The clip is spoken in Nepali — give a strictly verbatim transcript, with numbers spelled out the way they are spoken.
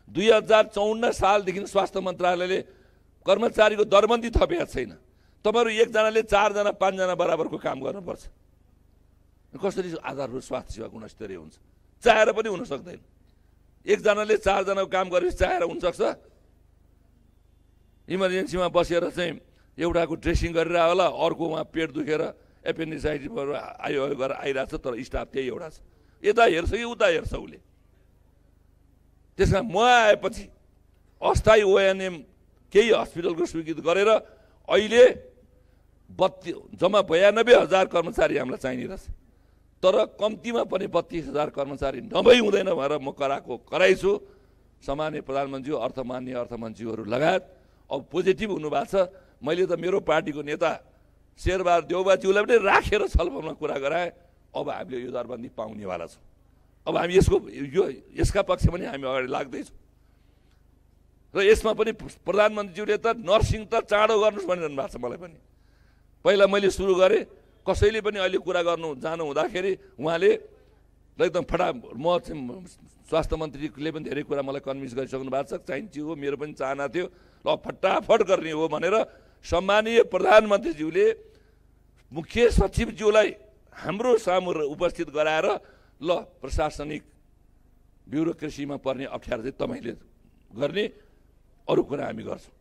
दुई हजार चौन्न सालदेखि स्वास्थ्य मन्त्रालयले कर्मचारीको दरबन्दी थपेको छैन। तपाईँहरू एकजनाले चारजना पाँचजना बराबरको काम गर्नुपर्छ। कसरी आधारभूत स्वास्थ्य सेवा गुणस्तरीय हुन्छ? चाहेर पनि हुन सक्दैन। एकजनाले चारजनाको काम गरेपछि चाहेर हुनसक्छ? इमर्जेन्सीमा बसेर चाहिँ एउटाको ड्रेसिङ गरेर होला, अर्को उहाँ पेट दुखेर एपेन्डिसाइटिसबाट आयो गरेर आइरहेको छ, तर स्टाफ त्यही एउटा छ। यता हेर्छ कि उता हेर्छ उसले। त्यसमा म आएपछि अस्थायी ओएनएम केही हस्पिटलको स्वीकृत गरेर अहिले बत्ती जम्मा बयानब्बे हजार कर्मचारी हामीलाई चाहिने रहेछ। तर कम्तीमा पनि बत्तीस हजार कर्मचारी नभई हुँदैन भनेर म कराएको कराइछु। सामान्य प्रधानमन्त्री, अर्थमान्य अर्थमन्त्रीहरू लगायत अब पोजिटिभ हुनुभएको छ। मैले त मेरो पार्टीको नेता शेरबहादुर देउबाज्यूलाई पनि राखेर छलफलमा कुरा गराएँ। अब हामीले यो दरबन्दी पाउनेवाला छौँ। अब हामी यसको यो यसका पक्ष पनि हामी अगाडि लाग्दैछौँ। र यसमा पनि प्रधानमन्त्रीज्यूले त नर्सिङ त चाँडो गर्नुहोस् भनिरहनु भएको छ। मलाई पनि पहिला मैले सुरु गरेँ, कसैले पनि अहिले कुरा गर्नु जानु हुँदाखेरि उहाँले एकदम फटा म स्वास्थ्य मन्त्रीले पनि धेरै कुरा मलाई कन्भिन्स गरिसक्नु भएको छ। चाहिन्छ हो, मेरो पनि चाहना थियो ल फटाफट गर्ने हो भनेर सम्मानीय प्रधानमन्त्रीज्यूले मुख्य सचिवज्यूलाई हाम्रो सामु उपस्थित गराएर ल प्रशासनिक ब्युरोक्रेसीमा पर्ने अप्ठ्यारो चाहिँ तपाईँले गर्ने, अरू कुरा हामी गर्छौँ।